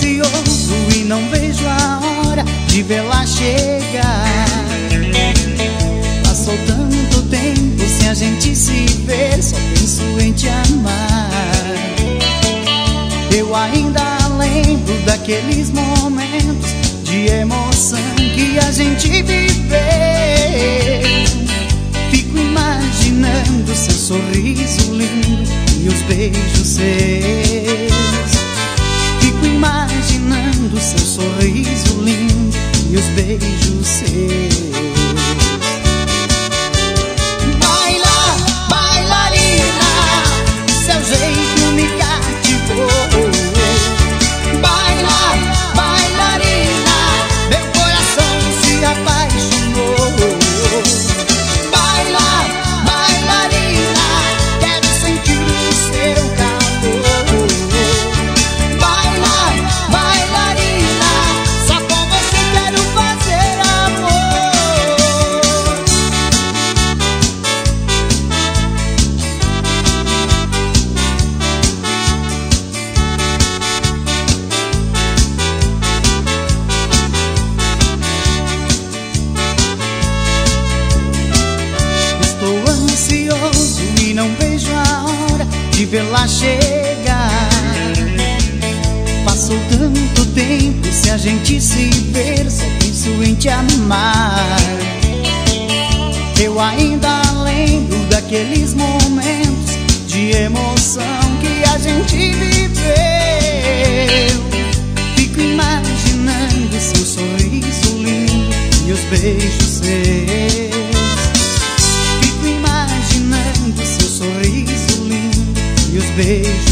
ansioso e não vejo a hora de vê-la chegar. Passou tanto tempo sem a gente se ver, só penso em te amar. Eu ainda lembro daqueles momentos de emoção que a gente viveu. Fico imaginando seu sorriso lindo e os beijos seus. Fico imaginando seu sorriso lindo e os beijos seus. Baila, bailarina, seu jeito me cativou. Baila, bailarina, meu coração se apaixonou. Baila, bailarina, quero sentir o seu calor. Baila, bailarina, só com você quero fazer amor. Estou ansioso e não vejo a hora de vê-la chegar. Passou tanto tempo sem a gente se ver, só penso em te amar. Eu ainda lembro daqueles momentos de emoção que a gente viveu. Fico imaginando seu sorriso lindo e os beijos seus. Fico imaginando seu sorriso lindo e os beijos